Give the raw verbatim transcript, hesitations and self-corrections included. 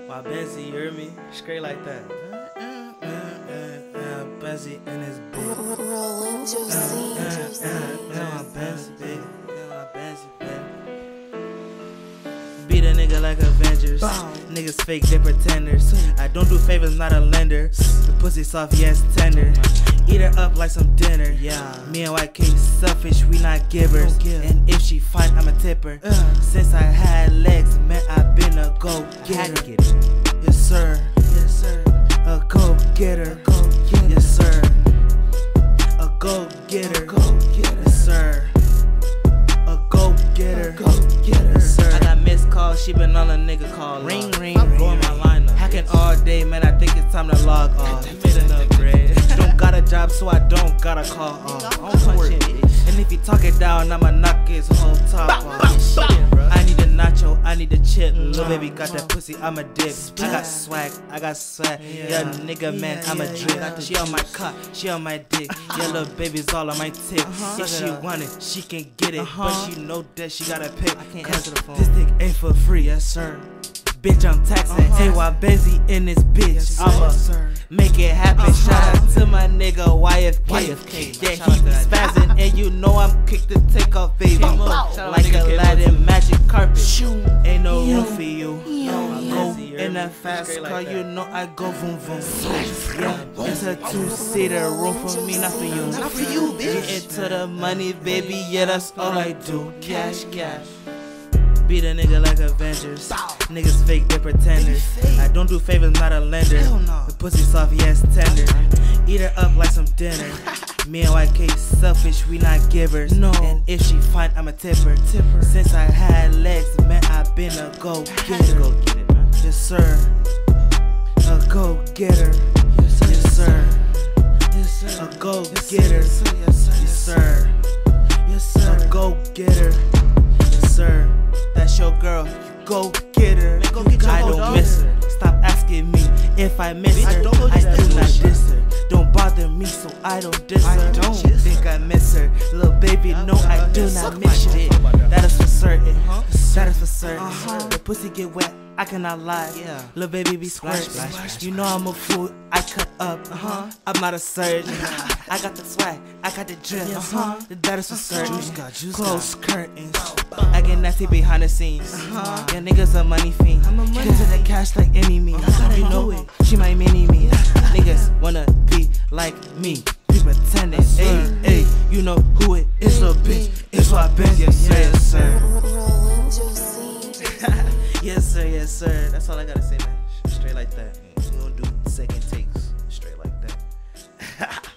My Benzie, you hear me? Straight like that. Benzie in his bed. Rolling juicy, juicy. My Benzie, baby. My Benzie, baby. Beat a nigga like Avengers. Niggas fake, they pretenders. I don't do favors, not a lender. The pussy soft, yes, tender. Eat her up like some dinner. Yeah. Me and Y K selfish, we not givers. And if she fine, I'm a tipper. Uh. Since I had legs, man, I been a go getter. Yes sir, yes sir. A go getter. Yes sir. A go getter. Yes sir. A go getter. Yes sir. I got missed calls, she been on a nigga call. Ring ring. Blowing my line up. Hacking all day, man. I think it's time to log off. Made enough bread. Don't got a job, so I don't gotta call off. I'm punching, and if he talk it down, I'ma knock his whole top off. I need a nacho, I need a chip. Little baby got that pussy, I'm a dip. I got swag, I got swag. Yeah, nigga, man, I'm a drip. She on my cock, she on my dick. Yeah, little baby's all on my tip. If she want it, she can get it. But she know that she gotta pay. Cause this dick ain't for free, yes sir. Bitch, I'm taxing. Hey, why Benzie in this bitch? I'ma make it happen. Shout out to my nigga Y F K. Yeah, he be spazzing, and you know I'm quick to take off, baby. Like Aladdin magic carpet. Ain't no room for you. Go in that fast car, you know I go vroom vroom. Yeah, it's a two-seater room for me, not for you. Not for you, bitch. Get into the money, baby. Yeah, that's all I do. Cash, cash. Beat a nigga like Avengers. Niggas fake, they pretenders. I don't do favors, not a lender. The pussy soft, yes, tender. Eat her up like some dinner. Me and Y K selfish, we not givers. No. And if she fine, I'm a tipper. tipper. Since I had legs, man, I been a go getter. Go get it, man. Yes sir. A go getter. Yes sir. Yes sir. A go getter. Yes sir. Yes sir. A go getter. Yes sir. That's your girl, go get her. Go get I don't dog. miss her. Stop asking me if I miss her. I, don't I do not diss her. Don't bother me, so I don't diss her. I don't think I miss her. Little baby, no, I do not miss shit. That is for certain. Uh-huh. That is for certain. Uh-huh. The pussy get wet, I cannot lie. Yeah. Little baby be squirting. You know I'm a fool, I cut up. Uh-huh. I'm not a surgeon. I got the swag, I got the drip. Uh-huh. That is for certain. Close curtains. I get nasty behind the scenes. Uh-huh. Yeah, niggas a money fiend. Get to the cash like any means. You know it, she my mini me. Niggas wanna be like me. Be pretending. Hey, hey, you know who it is, little bitch. It's what I been. Yes, sir, yes, sir. Yes, sir, yes, sir. That's all I gotta say, man. Straight like that. We don't do second takes. Straight like that.